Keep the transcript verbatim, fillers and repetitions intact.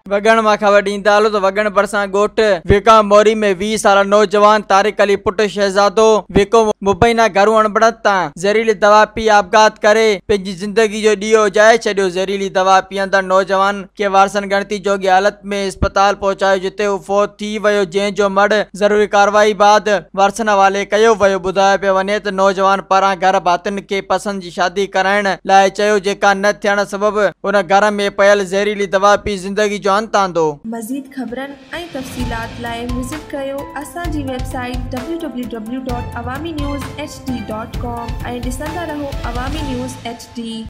वगण मां ख़बर ॾींदा हलो त वगण भरिसां ॻोठ विका मोरी में वीह साल नौजवान तारिक अली पुट शहजादो विको मुबैना घरू अणबड़त तां ज़हरीली दवा पी आपघात करे पंहिंजी ज़िंदगी जो ॾीओ उजाए छॾियो। ज़हरीली दवा पीअंदड़ नौजवान खे वारसन गणती जोगी हालत में अस्पताल पहुचायो जिते हू फौत थी वियो, जंहिंजो मड़ ज़रूरी कार्रवाई बाद वारसन हवाले कयो वियो। ॿुधायो पियो वञे त नौजवान पारां घर भातियुनि खे पसंद जी शादी कराइण लाइ चयो, जेका न थियण सबबि उन घर में पयल ज़हरीली दवा पी ज़िंदगी जो अंत आंदो। मज़ीद ख़बरनि ऐं तफ़सीलात लाइ विज़िट कयो असांजी website W W W dot Awami news H D dot com ऐं ॾिसंदा रहो अवामी न्यूज़ एच डी।